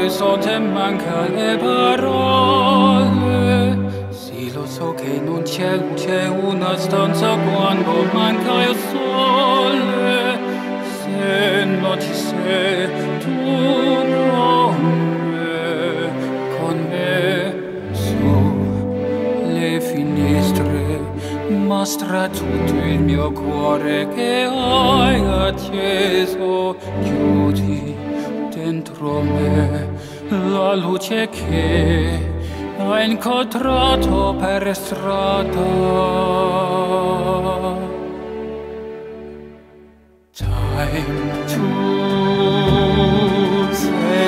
all'orizzonte manca le parole. Sì, lo so che non c'è luce una stanza quando manca il sole. Se non ci sei tu con me su le finestre, mostra tutto il mio cuore che hai acceso. Chiudi dentro me la luce che hai incontrato per strada. Time to say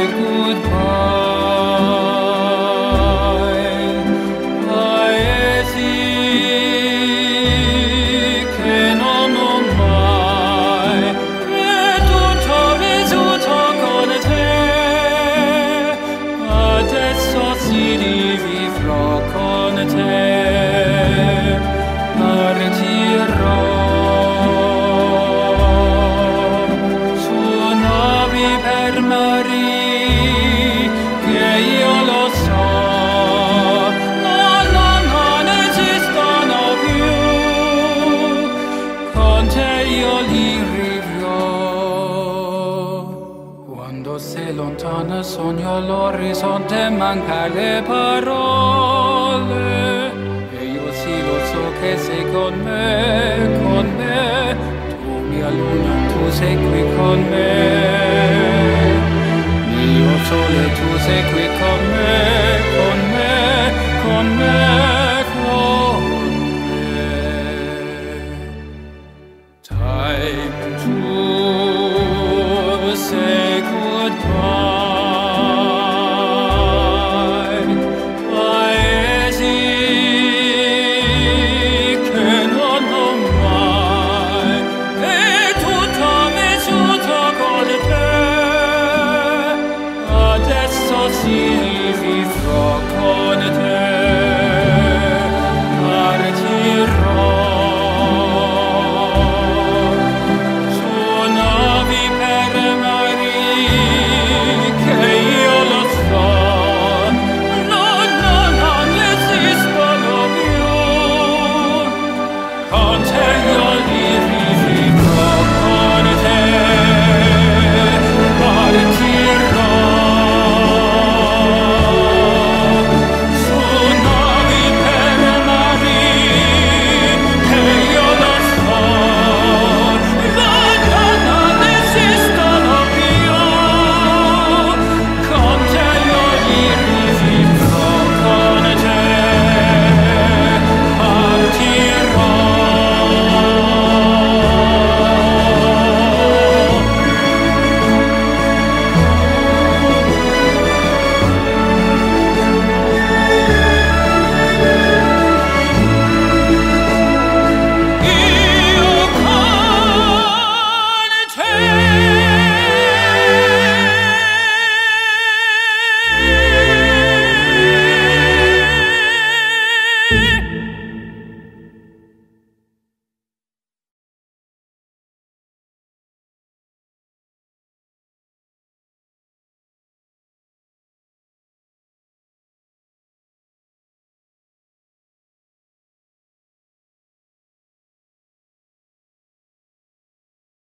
goodbye. Paesi che non ho mai, e tutto vissuto con te. Adesso si rivivrò con te. Partirò su navi per mari che io lo so non esistono più. Con te io li rivivrò. Quando sei lontana sogno all'orizzonte, manca le parole. E io sì lo so che sei con me, con me. Tu mia luna, tu sei qui con me. Mio sole, tu sei qui con me.